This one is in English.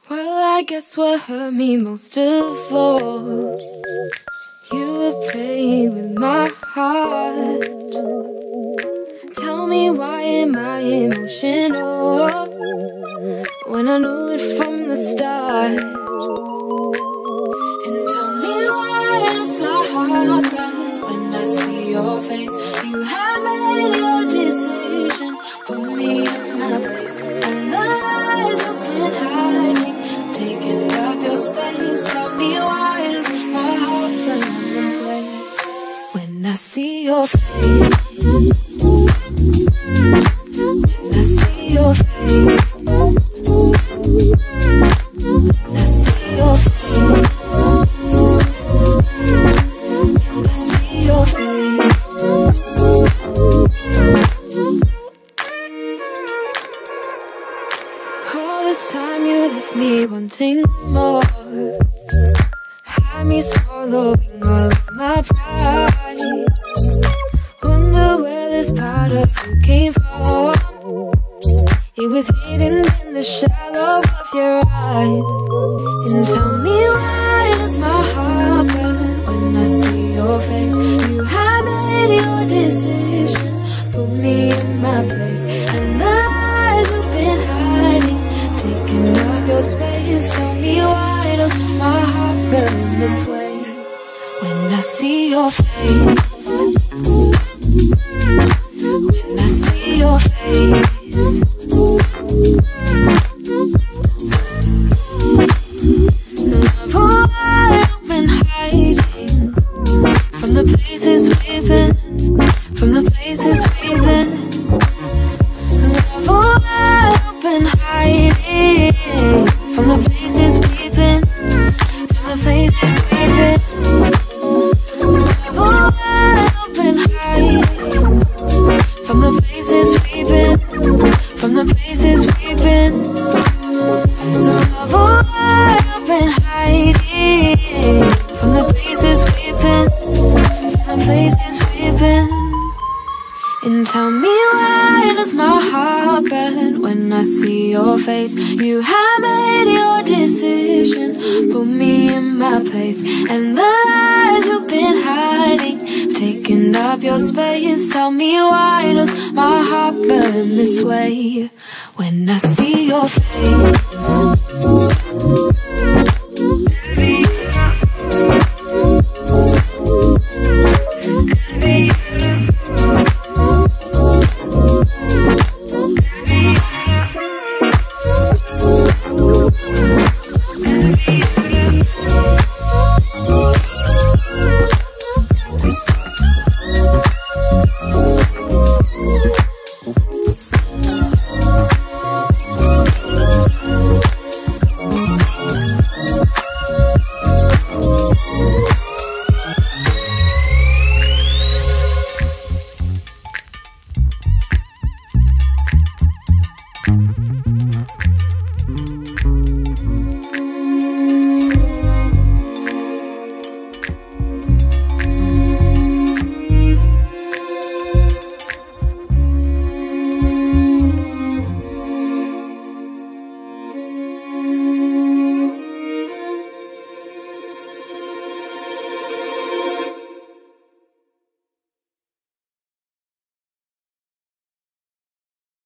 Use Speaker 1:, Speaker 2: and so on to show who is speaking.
Speaker 1: Well, I guess what hurt me most of all, you were playing with my heart. Tell me, why am I emotional when I knew it from the start? And tell me, why does my heart burn when I see your face? You have made your decision, put me in my place, and the lies you've been hiding, taking up your space. Tell me, why does my heart burn this way when I see your face? When I see your face, when I see your face, when I see your face. All this time you left me wanting more, had me swallowing all of my pride. Wonder where this part of you came from. It was hidden in the shadow of your eyes. And tell me, why does my heart burn when I see your face? You have made your decision, put me in my place, and the lies you've been hiding, taking up your space. Tell me, why does my heart burn this way when I see your face? When I see your face, love, why I've been hiding from the places we've been, from the places we've been. Love, why I've been hiding from the places we've been, from the places we've been. Love, why I've been hiding from the places we've been, from the places we've been. Love, why I've been hiding from the places we've been, from the places we've been. And tell me, why does my heart burn when I see your face? You have made your decision, put me in my place, and the lies you've been hiding, taking up your space. Tell me, why does my heart burn this way when I see your face?